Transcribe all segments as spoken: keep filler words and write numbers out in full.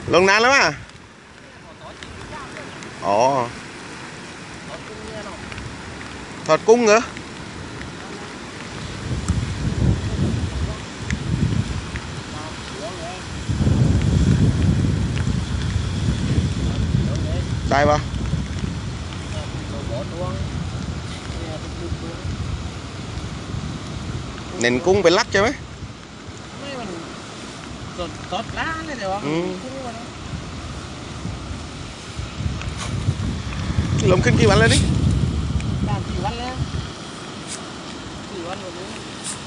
ลงนานแล้วอ่ะอ๋อถอดกุ้งเหรอได้ปะเน้นกุ้งเป็นลักใช่ไหมไม่มันสดสดล้านเลยเดี๋ยวกุ้งมันลมขึ้นกี่วันแล้วนี่สามสี่วันแล้วสี่วันวันนี้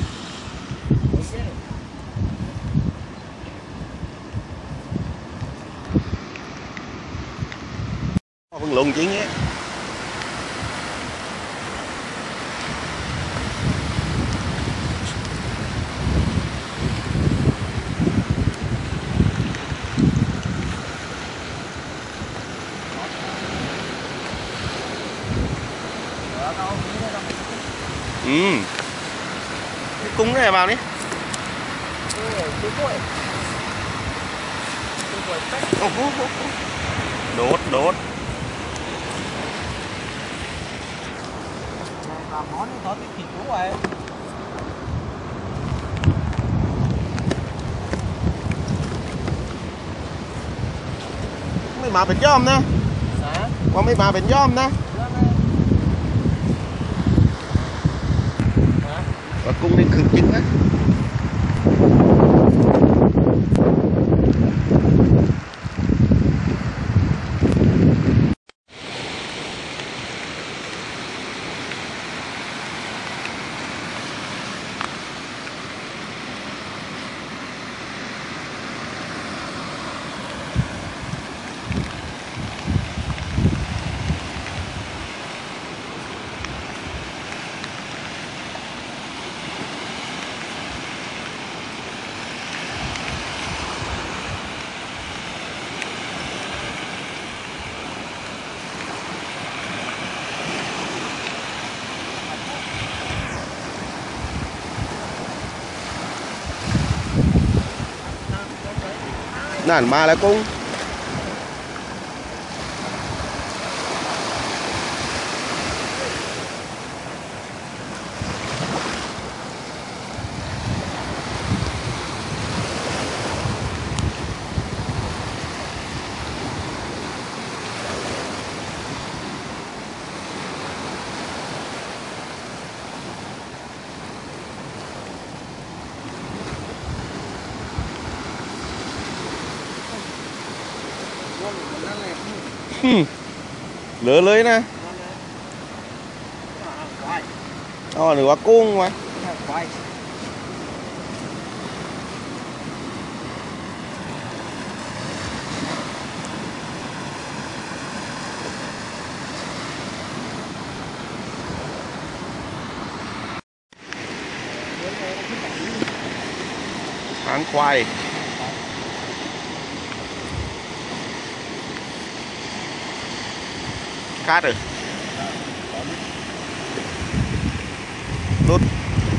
เพิ่งลงจริงเงี้ยอืมกุ้งได้vào đi đốt đốt món có cái thịt cũ vậy ไม่มาเป็นย่อมนะว่าไม่มาเป็นย่อมนะว่ากุ้งนี่คือจริงนะนั่นมาแล้วกุ้งเหลือเลยนะอ๋อหรือว่ากุ้งวะหางควายคาดเลยรุด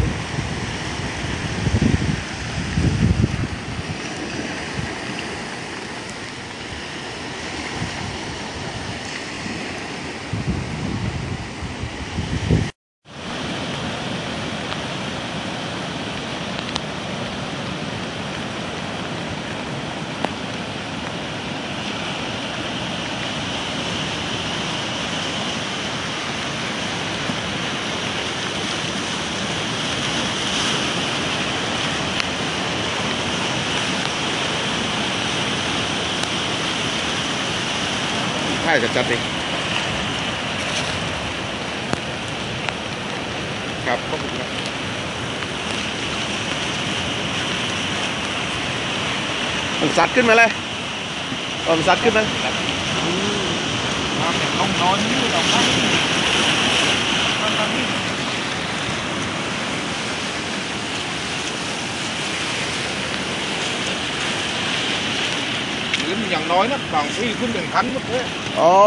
ใช่จัดๆดิครับขอบคุณครับมันซัดขึ้นมาเลยมันซัดขึ้นมามาเป็นน้องนอนนี่หรอกครับมันทำนี่หรืออย่างน้อยนะบางที่ขึ้นเป็นพันก็ได้อ๋อ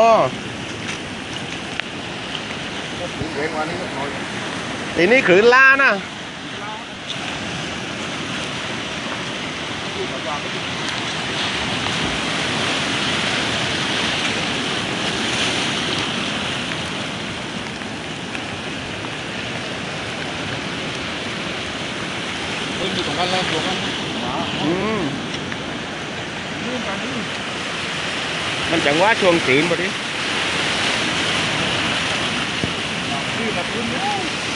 ถึงเวงวันนี้ก็น้อยทีนี้ขืนลานะตัวกันหมาอืมนี่กันนี่มันจังว่าช่วงจีนพอดีนี่กับพื้นนี่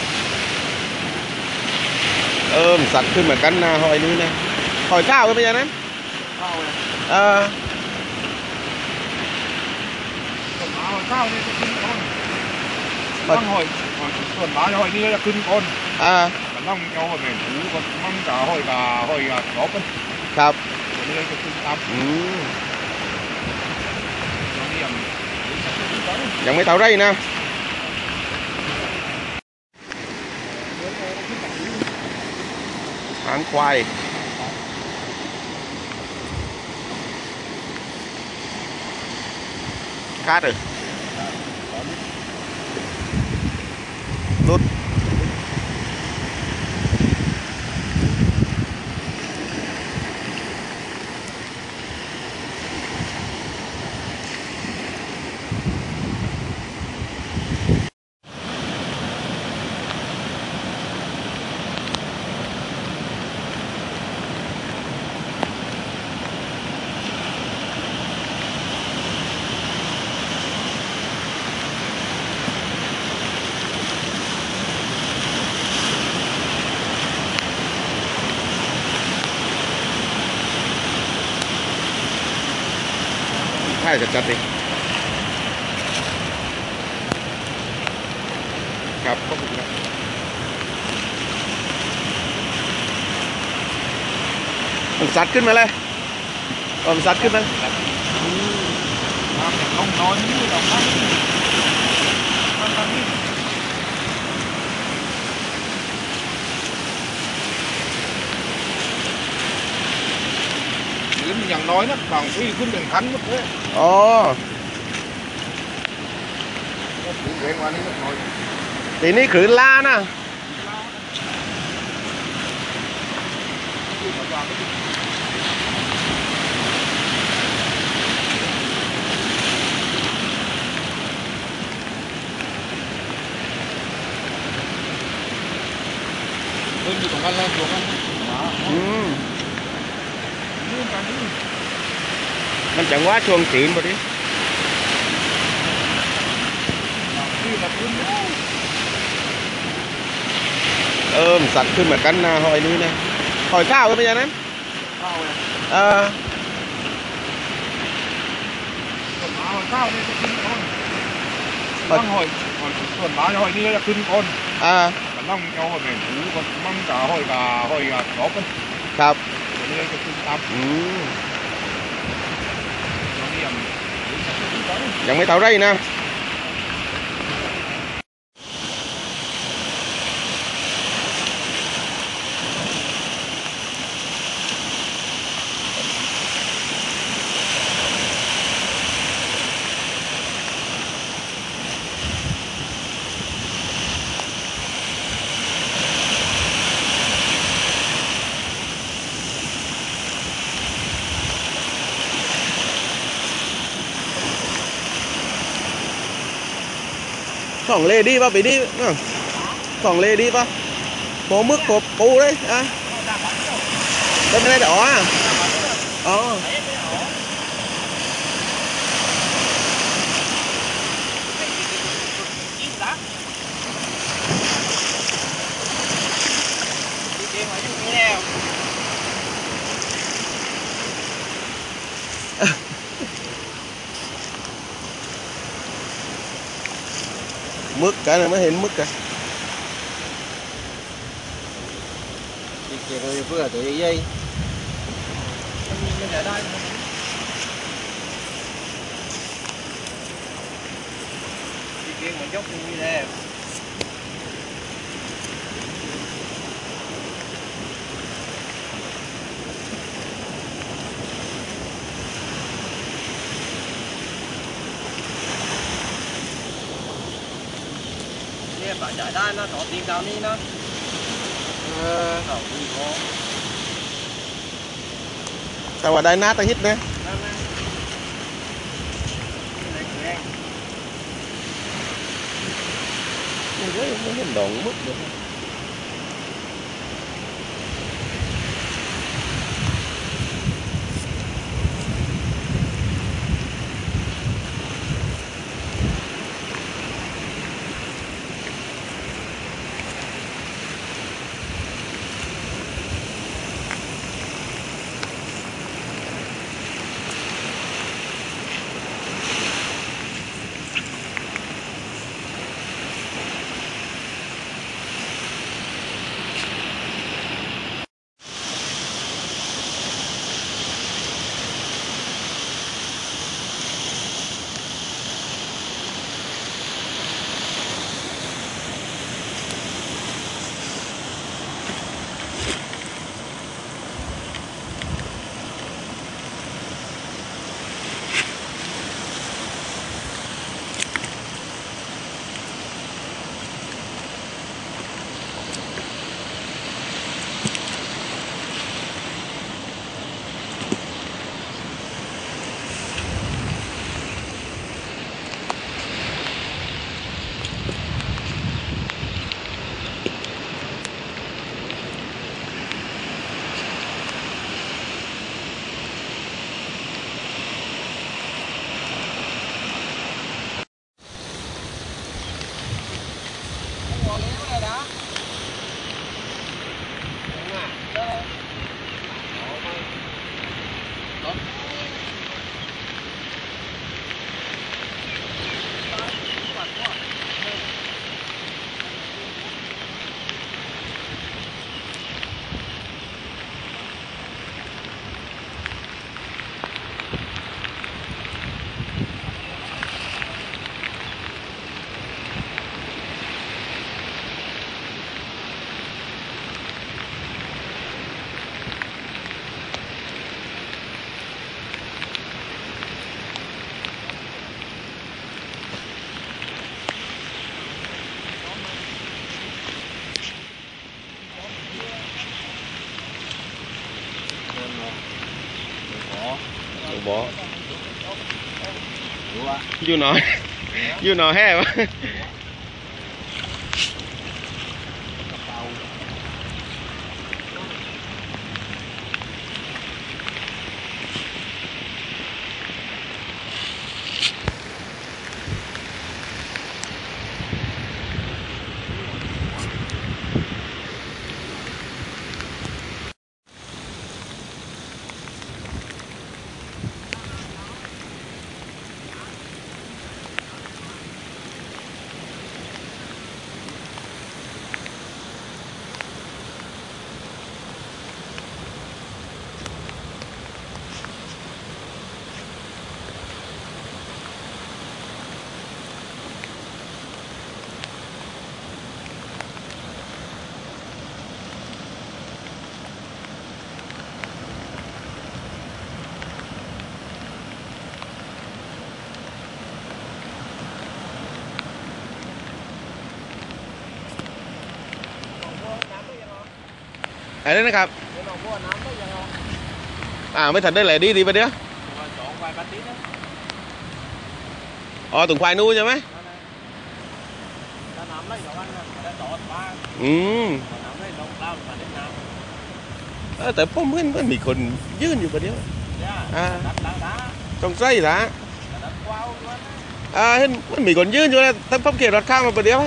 เออมันสัตว์ขึ้นเหมือนกันนะหอยนี้นะหอยข้าวก็ไม่ใช่นั้นข้าวเลยเออส่วนหมาหอยข้าวนี่จะขึ้นก้นต้องหอยส่วนหมาหอยนี่จะขึ้นก้นอ่ามันต้องเอาหอยเหม็นหูก็มันจะหอยกาหอยกาตบกันครับตัวนี้จะขึ้นตับอืมตัวนี้ยังยังไม่เท่าไรนะหางควายคาดเลยรุดใช่จัดๆดิครับขอบคุณครับมันซัดขึ้นมาเลยเออมันซัดขึ้นมาน้ำอย่างน้องน้อยนี่เราไม่มันทำนี่หรืออย่างน้อยนะบางที่ขึ้นเป็นคันหมดเลยอ๋อถึงเร่งวันนี้สักหน่อยทีนี้ขืนลานะขึ้นมาว่าก็ขึ้นขึ้นอยู่ตรงกันแล้วตรงกันหมาอืมนี่กันนี่มันจังว่าช่วงจีนพอดีนี่กับพื้นนี่เออมันสัตว์ขึ้นเหมือนกันนะหอยนี้นะหอยข้าวก็ไม่ใช่นั้นข้าวเลยเออส่วนหมาหอยข้าวนี่จะขึ้นก้นต้องหอยส่วนหมาหอยนี่จะขึ้นก้นอ่ามันต้องเอาหอยเหม็นหูก็มันจะหอยกาหอยกาตบกันครับตัวนี้จะขึ้นตับอืมตัวนี้ยังยังไม่เท่าไรนะสองเลดี้ป่ะปีนี้สองเลดี้ป่ะโผมึกโผปูเลยอ่ะได้ไม่ได้อ๋ออ๋อมึกกันไม่เห็นมึกกันเกี่ยวกับเพื่อตัวใหญ่ไม่ได้ได้เกี่ยวกับยกนี่แหละเนี่ยป่าจ่ายได้นะต่อตีนดาวนี้นะเออต่อตีนโค้งแต่ว่าได้หน้าตะฮิตนะนั่นนะแรงๆไม่เห็นดองมึกเลยบ่อยู่หนออยู่หนอแห่วะอะไรนะครับอ่าไม่ทันได้แหละดีดีปะเดี๋ยวอ๋อตุ่งควายนู้ใช่ไหมอืมเออแต่ผมเพื่อนเพื่อนมีคนยื่นอยู่ปะเดี๋ยวอ่าต้องใส่ละอ่าเห็นมันมีคนยื่นอยู่แล้วท่านผมเขียนรถข้างมาปะเดี๋ยว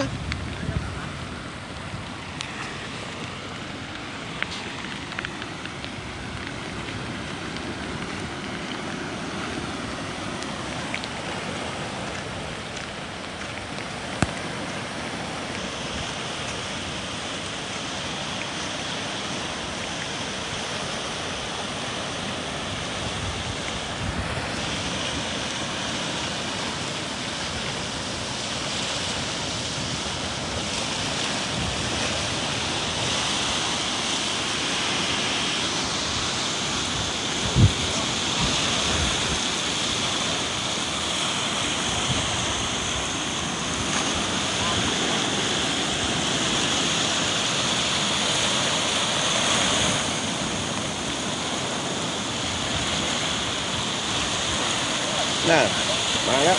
น่ะมาแล้ว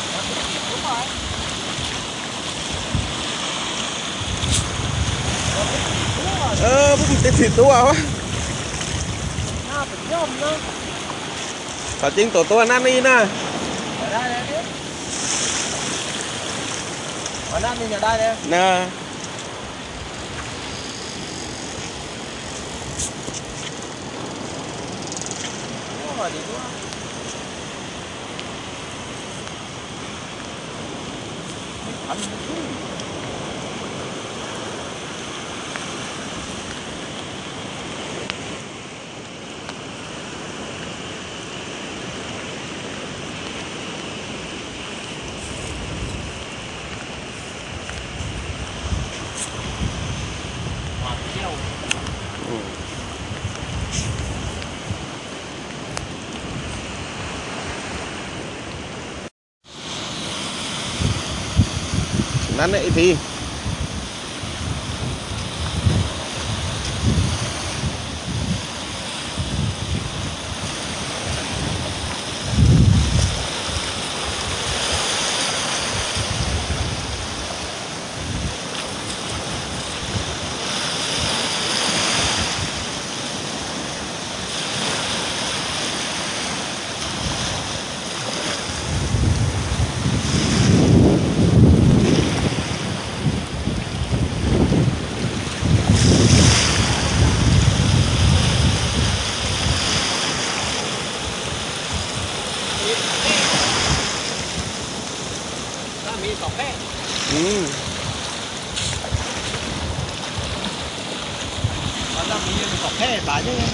เออพวกมันติดติดตัววะน่าเป็นย่อมนะแต่จริงตัวตัวนั่นนี่นะได้เลยดิวันนั้นนี่จะได้เลยนะโอ้ดีด้วยอันนี้นั่นไอ้ทีอืม